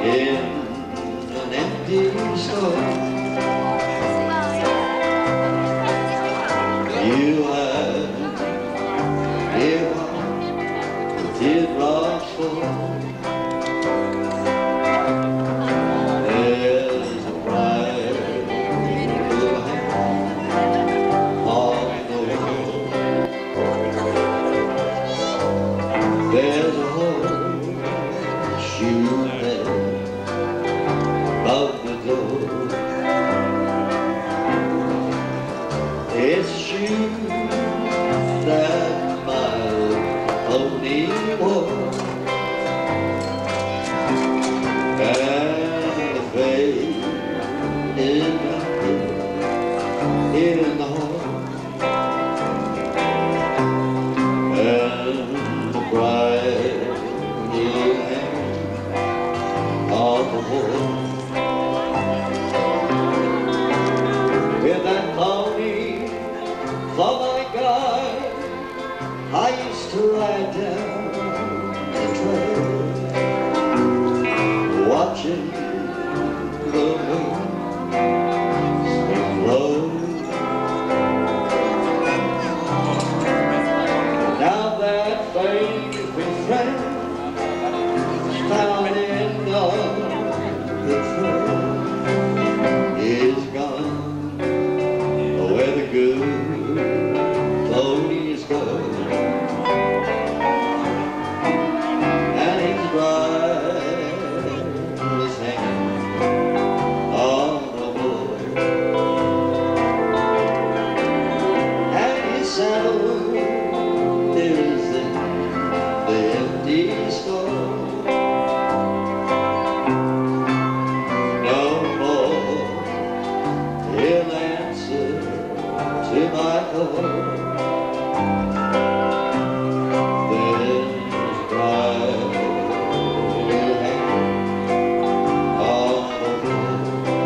in an empty store. You have earmarked the teardrops for. There's a bright little hand on the wall. There's a horseshoe bell above the door. It's shoes that my pony wore, and the faded apple in the hall, and the bright little hand on the wall. With that pony for my guide, I used to ride down the trail, watching the moon swing low. Now that faithful friend found in the trail is gone, where the good ponies go, and his bride is hanging on the wall, and his saddle is in the empty store. No more he'll answer to my call. There's a bright little hand on the wall.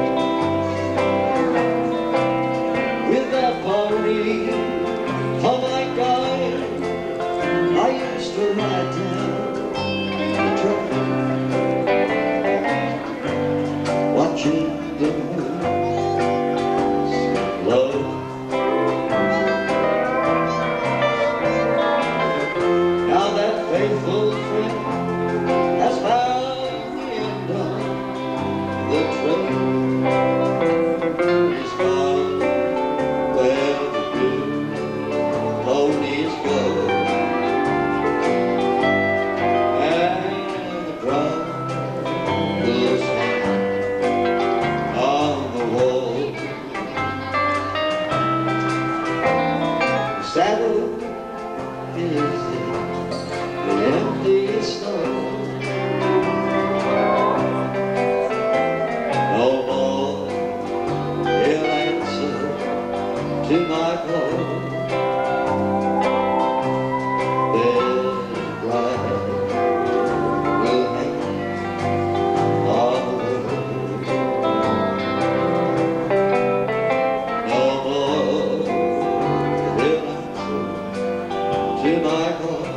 With that pony for my guide, I used to ride down the trail, watching the moon low. Now that faithful friend has found the end of the trail. He's gone where the good ponies go, and the bride goes hanging on the wall. The saddle is in the empty store. No more he'll answer to my call. There's a bride will hang on the wall. No more he'll answer to my call.